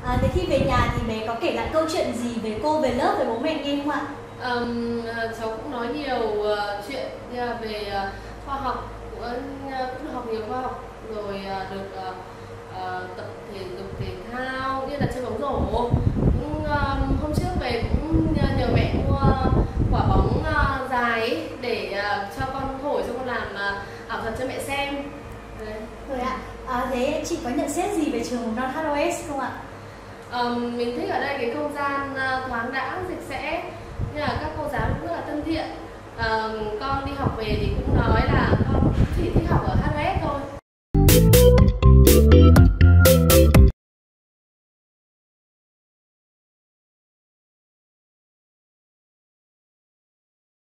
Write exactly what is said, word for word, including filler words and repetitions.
À, thế khi về nhà thì bé có kể lại câu chuyện gì về cô, về lớp, về bố mẹ nghe không ạ? Um, cháu cũng nói nhiều uh, chuyện như là về uh, khoa học, cũng, uh, cũng được học nhiều khoa học, rồi uh, được uh, uh, tập thể dục thể thao như là chơi bóng rổ. Cũng, um, hôm trước về cũng nhờ mẹ mua quả bóng uh, dài ấy, để uh, cho con thổi, cho con làm uh, ảo thuật cho mẹ xem. Đấy. Rồi ạ. À, thế chị có nhận xét gì về trường mầm non hát o ét không ạ? Um, mình thích ở đây cái không gian uh, thoáng đãng, sạch sẽ, như là các cô giáo cũng rất là thân thiện. Uh, con đi học về thì cũng nói là con chỉ thích học ở hát